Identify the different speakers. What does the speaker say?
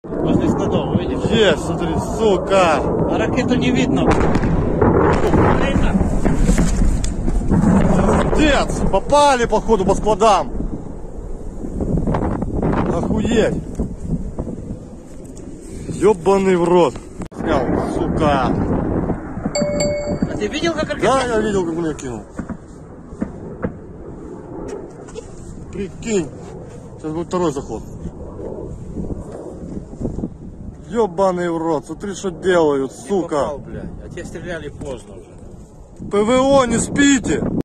Speaker 1: Возле складов, видишь?
Speaker 2: Есть, смотри, сука.
Speaker 1: А ракету не видно.
Speaker 2: Молодец, попали, походу, по складам. Охуеть. Ёбаный в рот. Снял, сука.
Speaker 1: А ты видел, как ракета?
Speaker 2: Да, я видел, как меня кинул. Прикинь. Сейчас будет второй заход. Ёбаный в рот. Смотри, что делают,
Speaker 1: Не
Speaker 2: сука.
Speaker 1: попал, блядь. А те стреляли поздно уже.
Speaker 2: ПВО, не спите.